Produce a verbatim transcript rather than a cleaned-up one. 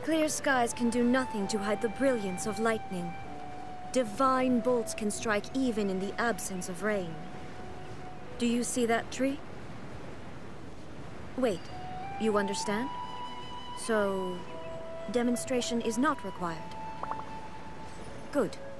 Clear skies can do nothing to hide the brilliance of lightning. Divine bolts can strike even in the absence of rain. Do you see that tree? Wait, you understand? So, demonstration is not required. Good.